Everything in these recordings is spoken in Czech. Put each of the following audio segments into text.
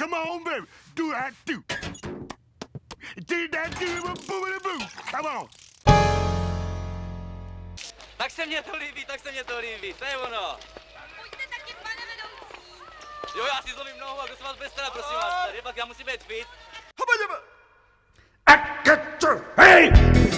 Come on, baby. Do that too. Do that too. Boom. Come on. Tak se mně to líbí, to je ono. Pojďte taky, pane vedoucí. Jo, já si zlomím nohu a kdo se vás bude starat, prosím vás, tady, pak já musím být fit. Hey!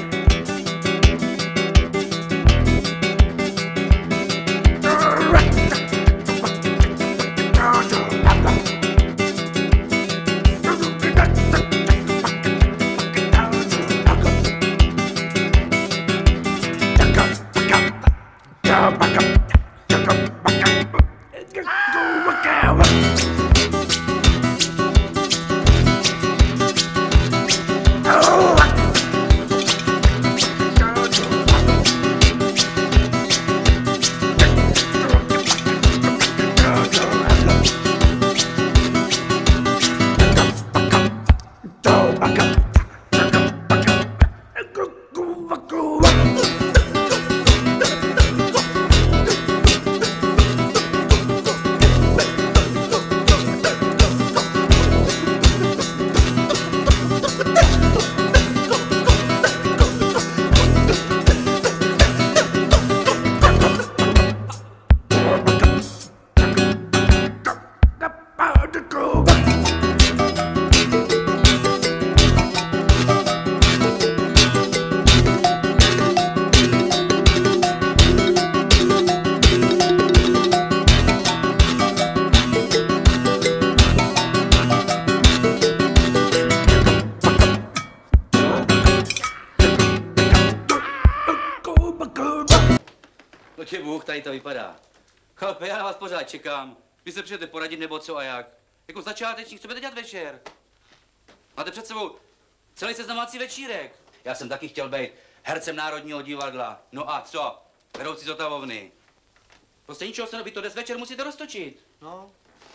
No tě Bůh, tady to vypadá. Chlape, já na vás pořád čekám. Vy se přijete poradit nebo co a jak. Jako začátečník, co budete dělat večer? Máte před sebou celý seznamovací večírek. Já jsem taky chtěl být hercem Národního divadla. No a co? Vedoucí zotavovny. Prostě ničeho se vy to dnes večer musíte roztočit. No,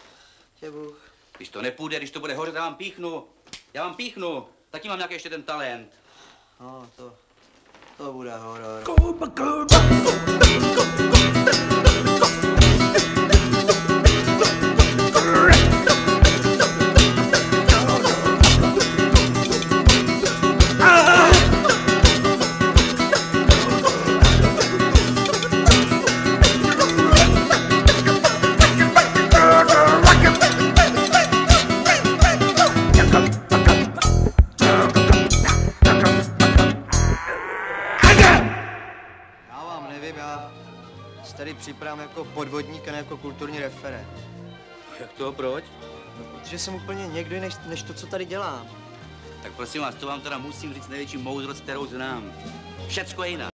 tě Bůh. Když to nepůjde, když to bude hořet, já vám píchnu. Já vám píchnu. Taky mám nějaký ještě ten talent. No, to bude horor. Tady připravám jako podvodník a ne jako kulturní referent. Jak to, proč? No, protože jsem úplně někdo jiný než to, co tady dělám. Tak prosím vás, to vám teda musím říct největší moudrost, kterou znám. Všecko je jinak.